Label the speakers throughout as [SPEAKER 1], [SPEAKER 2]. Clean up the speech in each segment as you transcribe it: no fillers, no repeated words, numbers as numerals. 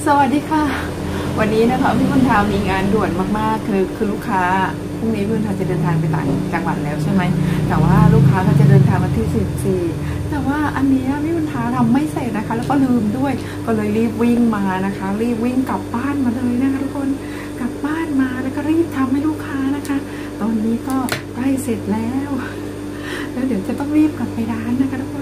[SPEAKER 1] สวัสดีค่ะวันนี้นะคะพี่บุญธามีงานด่วนมากๆคือลูกค้าพรุ่งนี้พี่บุญธาจะเดินทางไปต่างจังหวัดแล้วใช่ไหมแต่ว่าลูกค้าเขาจะเดินทางวันที่14แต่ว่าอันนี้พี่บุญธาทำไม่เสร็จนะคะแล้วก็ลืมด้วยก็เลยรีบวิ่งมานะคะรีบวิ่งกลับบ้านมาเลยนะคะทุกคนกลับบ้านมาแล้วก็รีบทำให้ลูกค้านะคะตอนนี้ก็ใกล้เสร็จแล้วเดี๋ยวจะต้องรีบกลับไปร้านนะคะทุกคน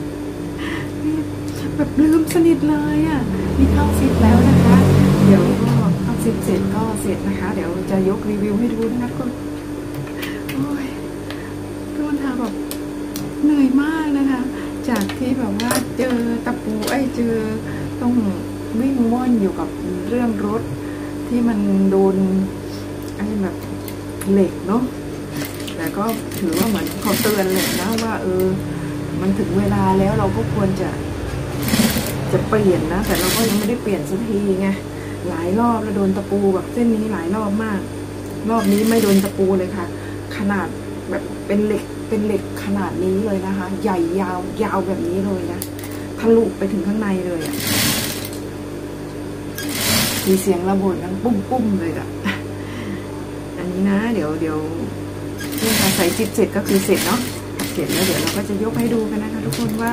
[SPEAKER 1] แบบลืมสนิทเลยอ่ะนี่เข้าซิปแล้วนะคะเดี๋ยวก็เข้าซิปเสร็จก็เสร็จนะคะเดี๋ยวจะยกรีวิวให้ดูนะคะคุณโอ้ยพี่วันทาแบบเหนื่อยมากนะคะจากที่แบบว่าเจอตะปูเจอต้องวิ่งว่อนอยู่กับเรื่องรถที่มันโดนแบบเหล็กเนาะแต่ก็ถือว่าเหมือนเขาเตือนเลยนะว่ามันถึงเวลาแล้วเราก็ควรจะเปลี่ยนนะแต่เราก็ยังไม่ได้เปลี่ยนสักทีไงหลายรอบแล้วโดนตะปูแบบเส้นนี้หลายรอบมากรอบนี้ไม่โดนตะปูเลยค่ะขนาดแบบเป็นเหล็กขนาดนี้เลยนะคะใหญ่ยาวแบบนี้เลยนะทะลุไปถึงข้างในเลยอ่ะมีเสียงระเบิดดังปุ้มเลยอ่ะอันนี้นะเดี๋ยวนี่ค่ะใส่จิบเสร็จก็คือเสร็จเนาะเสร็จแล้วเดี๋ยวเราก็จะยกให้ดูกันนะคะทุกคนว่า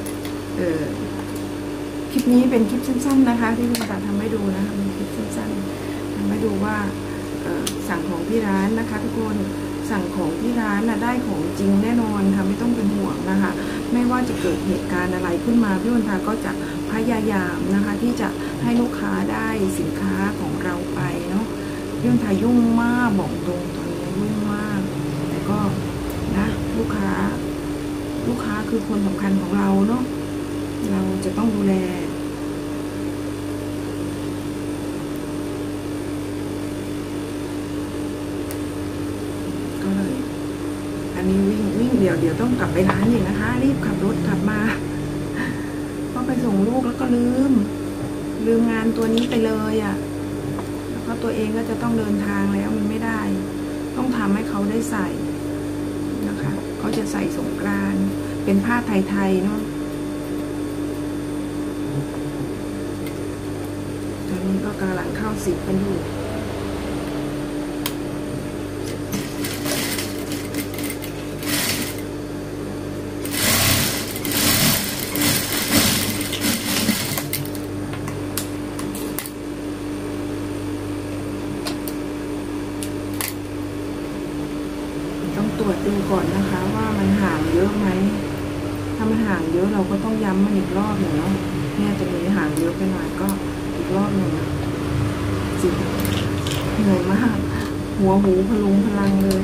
[SPEAKER 1] คลิปนี้เป็นคลิปสั้นๆนะคะที่คุณตาทำให้ดูนะคะเป็นคลิปสั้นๆทำให้ดูว่าสั่งของที่ร้านนะคะทุกคนสั่งของที่ร้านได้ของจริงแน่นอนค่ะไม่ต้องเป็นห่วงนะคะไม่ว่าจะเกิดเหตุการณ์อะไรขึ้นมาพี่วันทาก็จะพยายามนะคะที่จะให้ลูกค้าได้สินค้าของเราไปเนาะพี่วันทายุ่งมากบอกตรงตอนนี้ยุ่งมากแต่ก็นะลูกค้าคือคนสำคัญของเราเนาะเราจะต้องดูแลก็เลยอันนี้วิ่งเดี๋ยวต้องกลับไปร้านอีกนะคะรีบขับรถกลับมาก็ไปส่งลูกแล้วก็ลืมงานตัวนี้ไปเลยอ่ะแล้วก็ตัวเองก็จะต้องเดินทางแล้วมันไม่ได้ต้องทำให้เขาได้ใส่นะคะเขาจะใส่สงกรานต์เป็นผ้าไทยๆเนาะตอนนี้ก็กำลังเข้าสิบกันอยู่ต้องตรวจดูก่อนนะคะว่ามันห่างเยอะไหมถ้ามันห่างเยอะเราก็ต้องย้ำมันอีกรอบหนึ่งเนาะเนี่ยจะมีห่างเยอะไปหน่อยก็อีกรอบหนึ่งจิบเหนื่อยมากหัวหูพลุงพลังเลย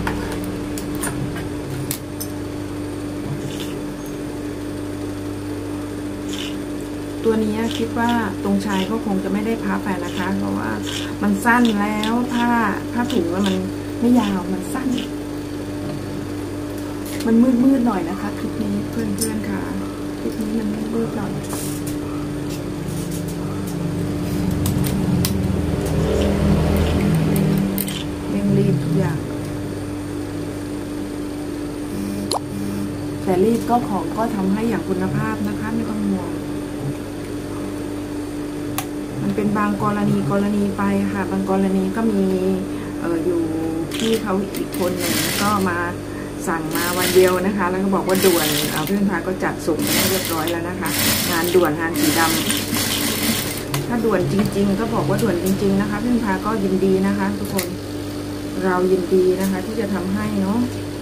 [SPEAKER 1] ตัวนี้คิดว่าตรงชายก็คงจะไม่ได้พับไปนะคะเพราะว่ามันสั้นแล้วผ้าถุงแล้วมันไม่ยาวมันสั้นมันมืดหน่อยนะคะคลิปนี้เพื่อนๆค่ะคลิปนี้มันมืดหน่อยเร่งรีบทุกอย่างแต่รีบก็ของก็ทำให้อย่างคุณภาพนะคะไม่ต้องห่วงมันเป็นบางกรณีไปค่ะบางกรณีก็มีอยู่ที่เขาอีกคนหนึ่งก็มาสั่งมาวันเดียวนะคะแล้วก็บอกว่าด่วนเพื่อนพาก็จัดส่งให้เรียบร้อยแล้วนะคะงานด่วนงานสีดำถ้าด่วนจริงๆก็บอกว่าด่วนจริงๆนะคะเพื่อนพาก็ยินดีนะคะทุกคนเรายินดีนะคะที่จะทำให้เนาะ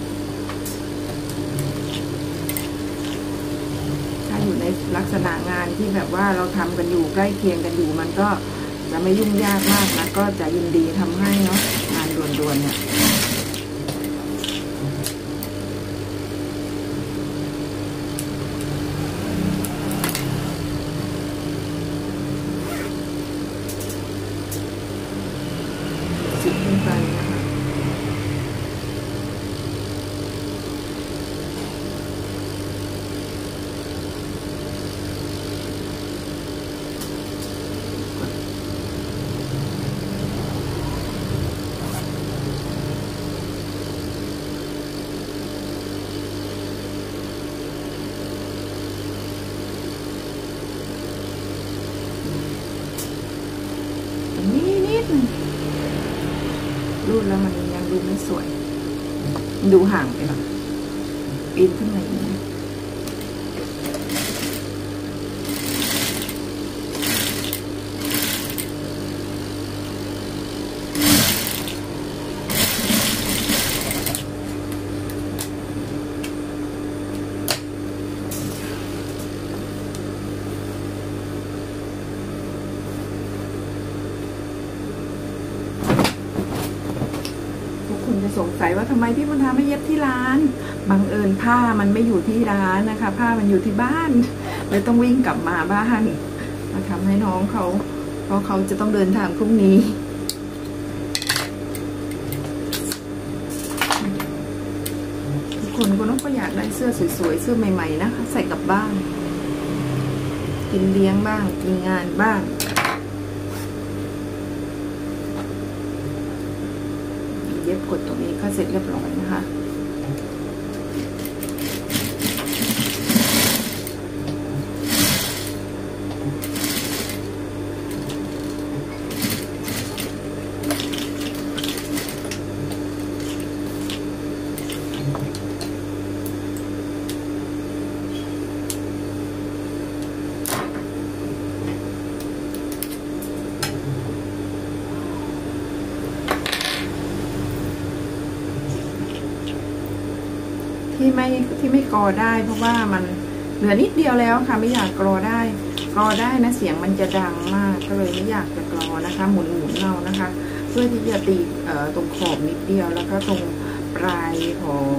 [SPEAKER 1] ถ้าอยู่ในลักษณะงานที่แบบว่าเราทำกันอยู่ใกล้เคียงกันอยู่มันก็จะไม่ยุ่งยากมากนะก็จะยินดีทำให้เนาะงานด่วนๆเนี่ยขึ้นไปนะคะดูไม่สวยดูห่างไปหรอปีนขึ้นมาอย่างนี้จะสงสัยว่าทำไมพี่มณฑาไม่เย็บที่ร้านบังเอิญผ้ามันไม่อยู่ที่ร้านนะคะผ้ามันอยู่ที่บ้านเลยต้องวิ่งกลับมาบ้านมาทำให้น้องเขาเพราะเขาจะต้องเดินทางพรุ่งนี้ทุกคนก็อยากได้เสื้อสวยๆเสื้อใหม่ๆนะคะใส่กลับบ้านกินเลี้ยงบ้างกินงานบ้างเย็บกดตรงนี้ก็เสร็จเรียบร้อยนะคะที่ไม่กรอได้เพราะว่ามันเหลือนิดเดียวแล้วค่ะไม่อยากกรอได้นะเสียงมันจะดังมากก็เลยไม่อยากจะกรอนะคะหมุนเอานะคะเพื่อที่จะตีตรงขอบนิดเดียวแล้วก็ตรงปลายของ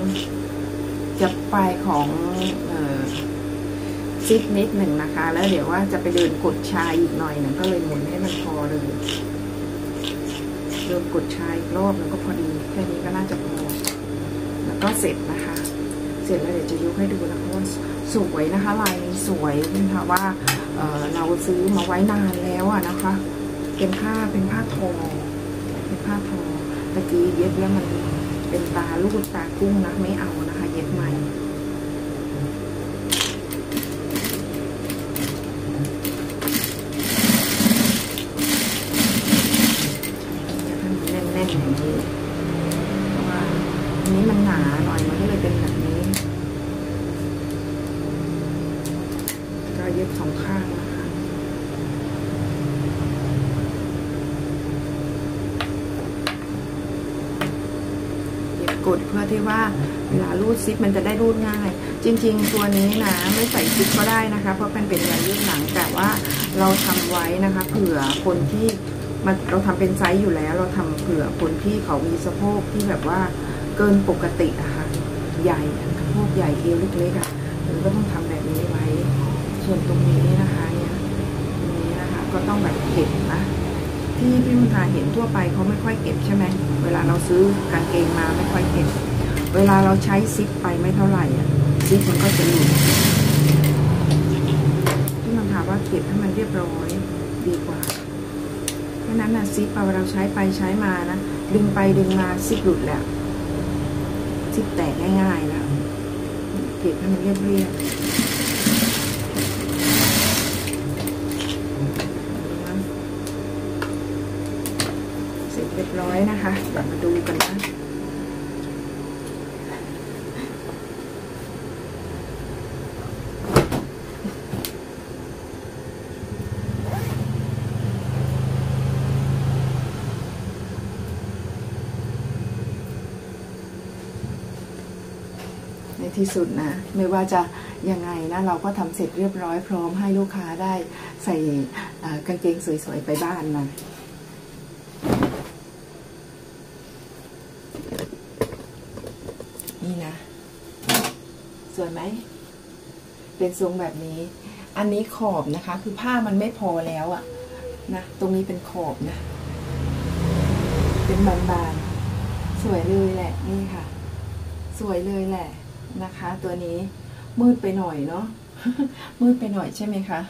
[SPEAKER 1] ซิปนิดหนึ่งนะคะแล้วเดี๋ยวว่าจะไปเดินกดชายอีกหน่อยนึงก็เลยหมุนให้มันพอเลยเดินกดชายรอบนึงก็พอดีแค่นี้ก็น่าจะพอแล้วก็เสร็จนะคะเสร็จแล้วเดี๋ยวจะยกให้ดูนะคะว่าสวยนะคะลายนี้สวยนะคะว่าเราซื้อมาไว้นานแล้วอะนะคะเป็นผ้าทอตะกี้เย็บแล้วมันเป็นตาลูกตากุ้งนะไม่เอานะคะเย็บใหม่แน่นๆอย่างนี้เพราะว่าอันนี้มันหนาหน่อยมันก็เลยเป็นแบบนี้ก็เย็บสองข้างนะคะเย็บกดเพื่อที่ว่าเวลารูดซิปมันจะได้รูดง่ายจริงๆตัวนี้นะไม่ใส่ซิปก็ได้นะคะเพราะมันเป็นยางยืดหนังแต่ว่าเราทำไว้นะคะเผื่อคนที่เราทำเป็นไซส์อยู่แล้วเราทำเผื่อคนที่เขามีสะโพกที่แบบว่าเกินปกติอะค่ะใหญ่สะโพกใหญ่เอวเล็กๆอะเราก็ต้องทำแบบนี้ไว้ส่วนตรงนี้นะคะเนี่ยตรงนี้นะคะก็ต้องแบบเก็บนะที่พี่มุทาเห็นทั่วไปเขาไม่ค่อยเก็บใช่ไหมเวลาเราซื้อกางเกงมาไม่ค่อยเก็บเวลาเราใช้ซิปไปไม่เท่าไหร่อะซิปมันก็จะหลุดพี่มุทาว่าเก็บให้มันเรียบร้อยดีกว่าเพราะนั้นนะซิปเราใช้ไปใช้มานะดึงไปดึงมาซิปหลุดแล้วซิปแตกง่ายๆแล้วเก็บให้มันเรียบเสร็จเรียบร้อยนะคะเดี๋ยวมาดูกันนะในที่สุดนะไม่ว่าจะยังไงนะเราก็ทำเสร็จเรียบร้อยพร้อมให้ลูกค้าได้ใส่กางเกงสวยๆไปบ้านนะนี่นะสวยไหมเป็นทรงแบบนี้อันนี้ขอบนะคะคือผ้ามันไม่พอแล้วอะนะตรงนี้เป็นขอบนะเป็นบานๆสวยเลยแหละนี่ค่ะสวยเลยแหละนะคะตัวนี้มืดไปหน่อยเนาะ มืดไปหน่อยใช่ไหมคะ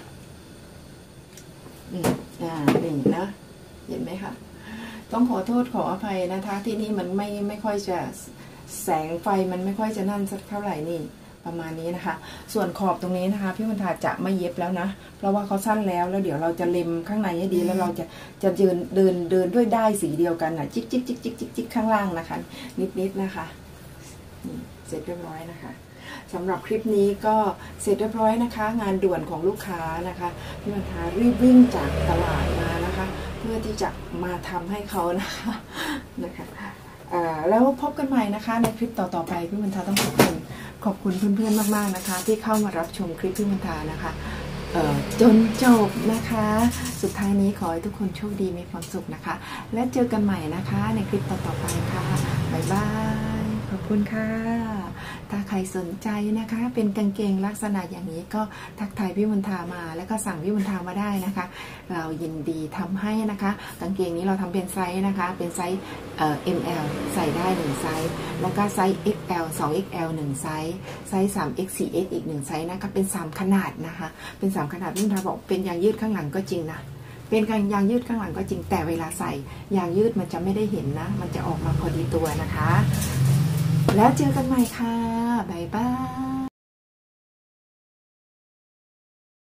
[SPEAKER 1] นี่นะเห็นไหมคะต้องขอโทษขออภัยนะคะที่นี่มันไม่ค่อยจะแสงไฟมันไม่ค่อยจะนั่นสักเท่าไหร่นี่ประมาณนี้นะคะส่วนขอบตรงนี้นะคะพี่มณฑาจะไม่เย็บแล้วนะเพราะว่าเขาสั้นแล้วเดี๋ยวเราจะเล็มข้างในให้ดีแล้วเราจะเดินด้วยได้สีเดียวกันนะจิ๊กจิ๊กจิ๊กจิ๊กจิ๊กจิ๊กข้างล่างนะคะนิดนะคะเสร็จเรียบร้อยนะคะสำหรับคลิปนี้ก็เสร็จเรียบร้อยนะคะงานด่วนของลูกค้านะคะพี่มณฑารีบวิ่งจากตลาดมานะคะเพื่อที่จะมาทำให้เขานะคะแล้วพบกันใหม่นะคะในคลิปต่อไปพี่มณฑาต้องขอบคุณเพื่อนๆมากๆนะคะที่เข้ามารับชมคลิปพี่มณฑานะคะจนจบนะคะสุดท้ายนี้ขอให้ทุกคนโชคดีมีความสุขนะคะและเจอกันใหม่นะคะในคลิปต่อไปค่ะบ๊ายบายขอบคุณค่ะถ้าใครสนใจนะคะเป็นกางเกงลักษณะอย่างนี้ก็ทักทายพี่มณฑามาแล้วก็สั่งพี่มณฑามาได้นะคะเรายินดีทำให้นะคะกางเกงนี้เราทำเป็นไซส์นะคะเป็นไซส์ML ใส่ได้1ไซส์แล้วก็ไซส์ XL 2XL 1ไซส์ไซส์ 3X 4X อีก1ไซส์นะคะเป็น3ขนาดนะคะเป็น3ขนาดพี่มณฑาบอกเป็นยางยืดข้างหลังก็จริงนะเป็นยางยืดข้างหลังก็จริงแต่เวลาใส่ยางยืดมันจะไม่ได้เห็นนะมันจะออกมาพอดีตัวนะคะแล้วเจอกันใหม่ค่ะบ๊ายบาย